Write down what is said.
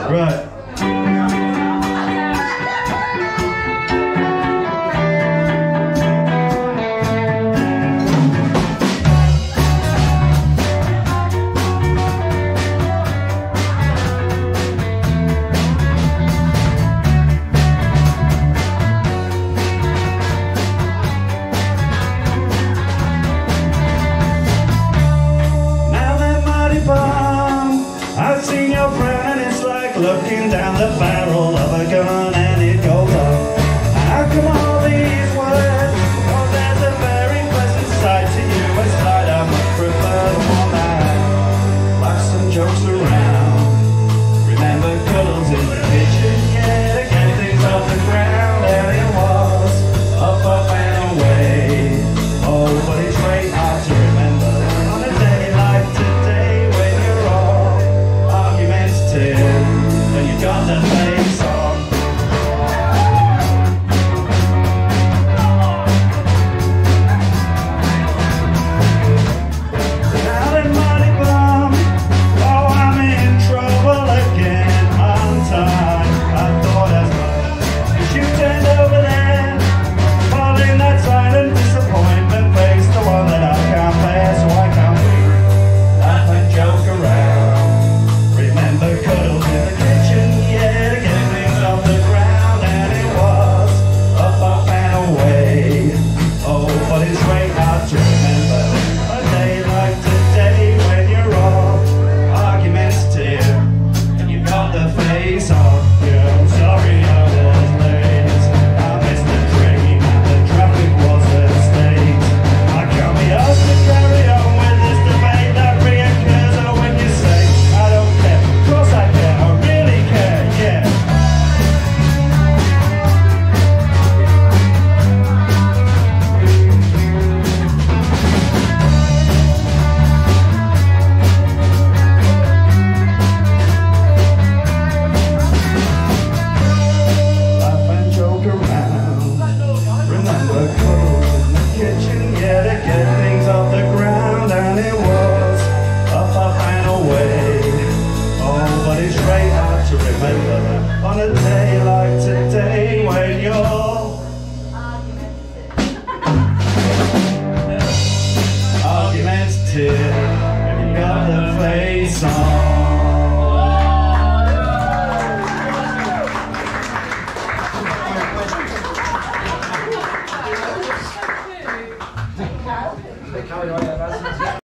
Right. I've seen your friend and it's like looking down the barrel of a gun and it goes off. How come all these words? Oh, there's a very pleasant side to you, a side I much prefer the one that laughs and jokes around. Remember cuddles in the kitchen, yeah, to get things off the ground, and it was up and away. Oh, but it's very hard to remember on a day like today when you're all argumentative and you got the face on. Now that money bomb, oh, I'm in trouble again. On time, I thought as much as you turned over there, falling that silent disappointment face, the one that I can't bear, so I can't wait. Laugh and joke around. Remember cuddles in the kitchen, yeah, to get things off the ground, and it was up and away. Oh, but it's very hard to remember a day like today when you're all argumentative and you got the face off. Yeah, I'm sorry I was late. I missed the train and the traffic was a state. I can't be asked to carry on with this debate that reoccurs. Oh, when you say I don't care, of course I care, I really care, yeah. Laugh and joke around. Remember cuddles in the kitchen, yeah, to get things off the ground, and it was up and away. Oh, but it's very hard to remember on a day like today when you're argumentative and you got the face on.